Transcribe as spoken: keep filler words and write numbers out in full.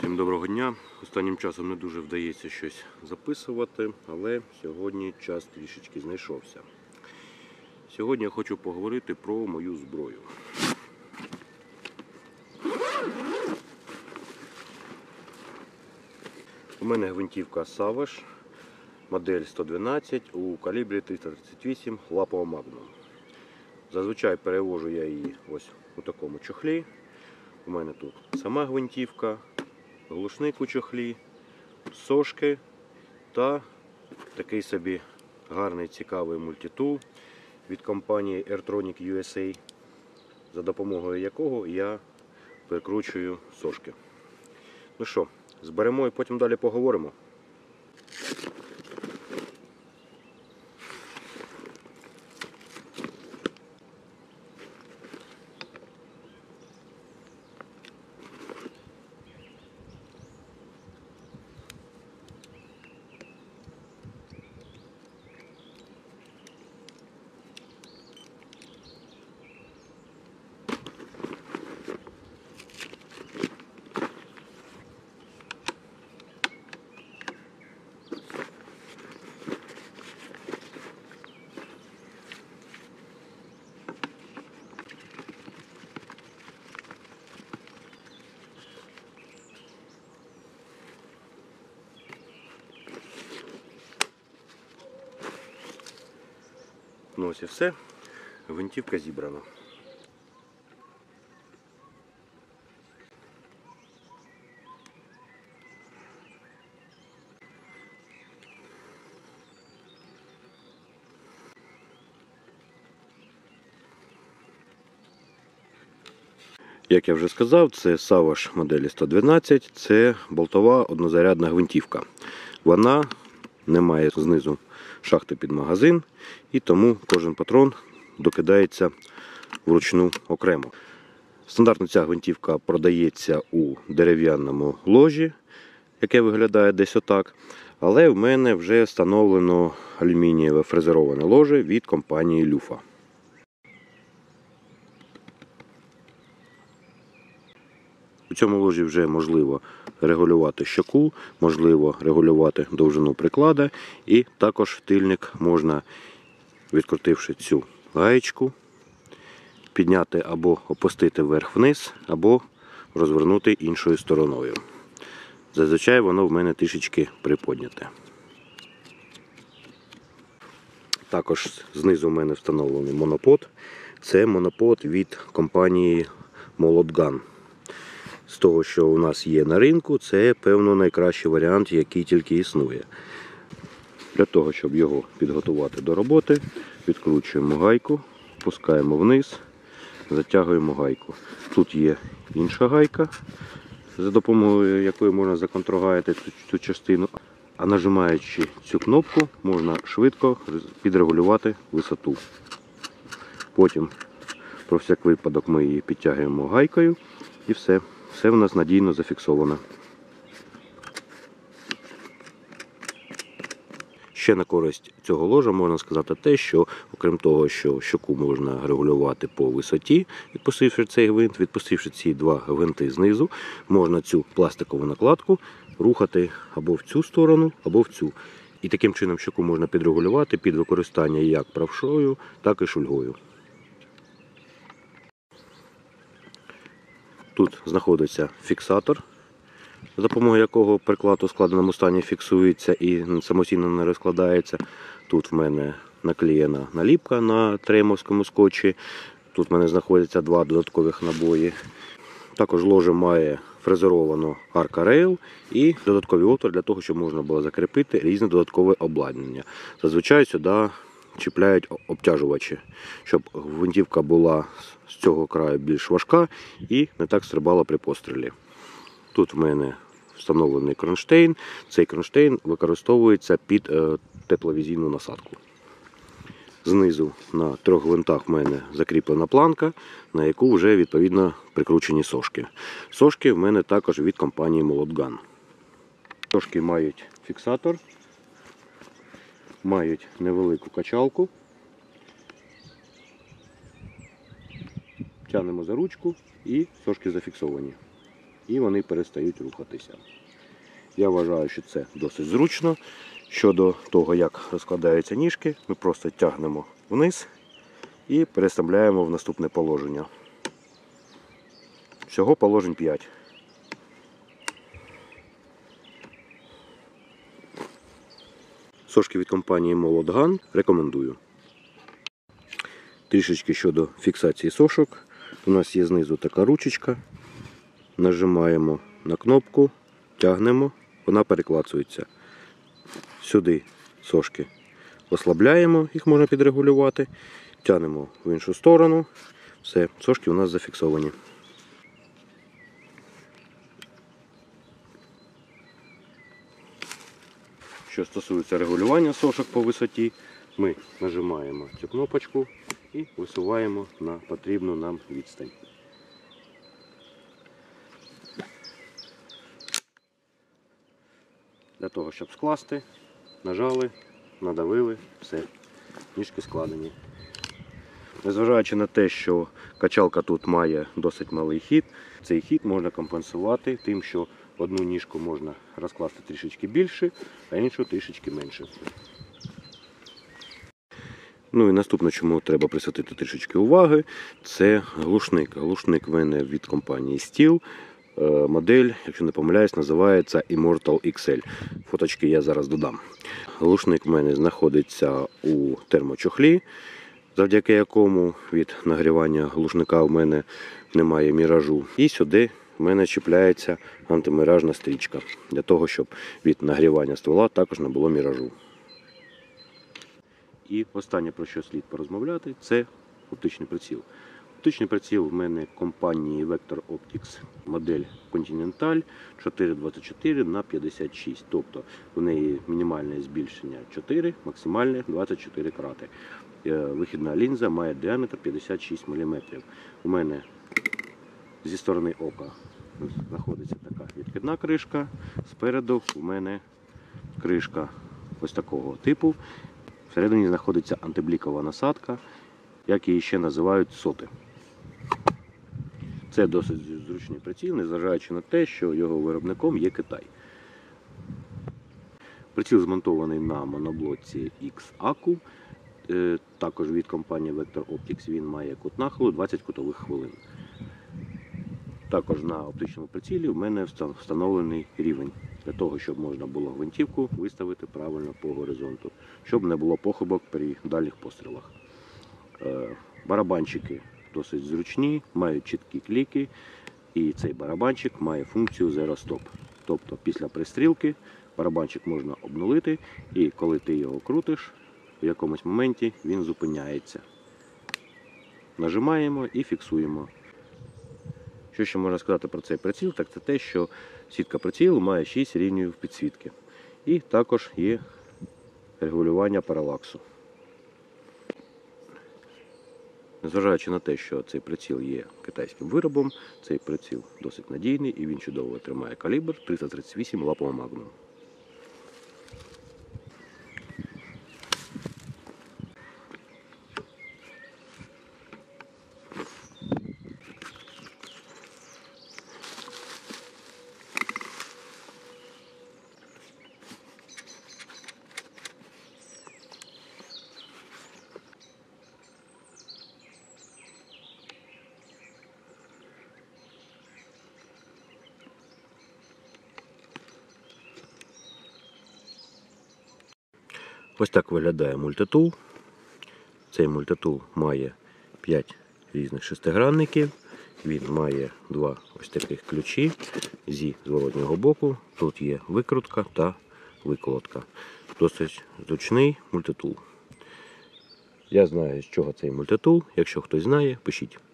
Всім доброго дня. Останнім часом не дуже вдається щось записувати, але сьогодні час трішечки знайшовся. Сьогодні я хочу поговорити про мою зброю. У мене гвинтівка Savage, модель сто дванадцять у калібрі триста тридцять вісім лапова Magnum. Зазвичай перевожу я її ось у такому чохлі. У мене тут сама гвинтівка, глушник у чохлі, сошки та такий собі гарний цікавий мультитул від компанії Airtronic ю ес ей, за допомогою якого я прикручую сошки. Ну що, зберемо і потім далі поговоримо. Ну ось і все, гвинтівка зібрана. Як я вже сказав, це Savage моделі сто дванадцять, це болтова однозарядна гвинтівка. Вона не має знизу шахти під магазин, і тому кожен патрон докидається вручну окремо. Стандартно ця гвинтівка продається у дерев'яному ложі, яке виглядає десь отак. Але в мене вже встановлено алюмінієве фрезероване ложе від компанії Люфа. У цьому ложі вже можливо регулювати щоку, можливо регулювати довжину приклада, і також тильник можна, відкрутивши цю гаєчку, підняти або опустити вверх-вниз, або розвернути іншою стороною. Зазвичай воно в мене трішечки приподняте. Також знизу в мене встановлений монопод. Це монопод від компанії Molot Gun. З того, що у нас є на ринку, це, певно, найкращий варіант, який тільки існує. Для того, щоб його підготувати до роботи, відкручуємо гайку, пускаємо вниз, затягуємо гайку. Тут є інша гайка, за допомогою якої можна законтрогаяти цю, цю частину. А нажимаючи цю кнопку, можна швидко підрегулювати висоту. Потім, про всяк випадок, ми її підтягуємо гайкою і все. Все в нас надійно зафіксовано. Ще на користь цього ложа можна сказати те, що окрім того, що щоку можна регулювати по висоті, відпустивши цей гвинт, відпустивши ці два гвинти знизу, можна цю пластикову накладку рухати або в цю сторону, або в цю. І таким чином щоку можна підрегулювати під використання як правшою, так і шульгою. Тут знаходиться фіксатор, за допомогою якого приклад у складеному стані фіксується і самостійно не розкладається. Тут в мене наклеєна наліпка на тремовському скотчі. Тут в мене знаходяться два додаткових набої. Також ложе має фрезеровану арка-рейл і додатковий отвір для того, щоб можна було закріпити різне додаткове обладнання. Зазвичай сюди чіпляють обтяжувачі, щоб гвинтівка була з цього краю більш важка і не так стрибала при пострілі. Тут в мене встановлений кронштейн. Цей кронштейн використовується під е, тепловізійну насадку. Знизу на трьох гвинтах в мене закріплена планка, на яку вже відповідно прикручені сошки. Сошки в мене також від компанії Molot Gun. Сошки мають фіксатор, мають невелику качалку. Тянемо за ручку і сошки зафіксовані. і вони перестають рухатися. Я вважаю, що це досить зручно. Щодо того, як розкладаються ніжки, ми просто тягнемо вниз і переставляємо в наступне положення. Всього положень п'ять. Сошки від компанії Молотган рекомендую. Трішечки щодо фіксації сошок. У нас є знизу така ручечка. Нажимаємо на кнопку, тягнемо, вона переклацується. Сюди сошки ослабляємо, їх можна підрегулювати. Тягнемо в іншу сторону. Все, сошки у нас зафіксовані. Що стосується регулювання сошок по висоті, ми нажимаємо цю кнопочку і висуваємо на потрібну нам відстань. Для того, щоб скласти, нажали, надавили, все, ніжки складені. Незважаючи на те, що качалка тут має досить малий хід, цей хід можна компенсувати тим, що одну ніжку можна розкласти трішечки більше, а іншу трішечки менше. Ну і наступне, чому треба присвятити трішечки уваги, це глушник. Глушник в мене від компанії Stihl. Модель, якщо не помиляюсь, називається Immortal ікс ель. Фоточки я зараз додам. Глушник в мене знаходиться у термочохлі, завдяки якому від нагрівання глушника в мене немає міражу. І сюди в мене чіпляється антиміражна стрічка, для того, щоб від нагрівання ствола також не було міражу. І останнє, про що слід порозмовляти, це оптичний приціл. Оптичний приціл в мене компанії Vector Optics, модель Continental чотири двадцять чотири на п'ятдесят шість. Тобто в неї мінімальне збільшення чотири, максимальне двадцять чотири крати. Вихідна лінза має діаметр п'ятдесят шість міліметрів. У мене зі сторони ока знаходиться така відкидна кришка. Спереду у мене кришка ось такого типу. Всередині знаходиться антиблікова насадка, як її ще називають соти. Це досить зручний приціл, незважаючи на те, що його виробником є Китай. Приціл змонтований на моноблоці X-Accu, також від компанії Vector Optics. Він має кут нахилу двадцять кутових хвилин. Також на оптичному прицілі в мене встановлений рівень, для того, щоб можна було гвинтівку виставити правильно по горизонту, щоб не було похибок при дальніх пострілах. Барабанчики досить зручні, мають чіткі кліки, і цей барабанчик має функцію Zero Stop. Тобто після пристрілки барабанчик можна обнулити, і коли ти його крутиш, в якомусь моменті він зупиняється. Нажимаємо і фіксуємо. Що ще можна сказати про цей приціл, так це те, що сітка прицілу має шість рівнів підсвітки. І також є регулювання паралаксу. Незважаючи на те, що цей приціл є китайським виробом, цей приціл досить надійний і він чудово тримає калібр триста тридцять вісім лапового магну. Ось так виглядає мультитул. Цей мультитул має п'ять різних шестигранників. Він має два ось таких ключі зі зворотнього боку. Тут є викрутка та виколотка. Досить зручний мультитул. Я знаю, з чого цей мультитул. Якщо хтось знає, пишіть.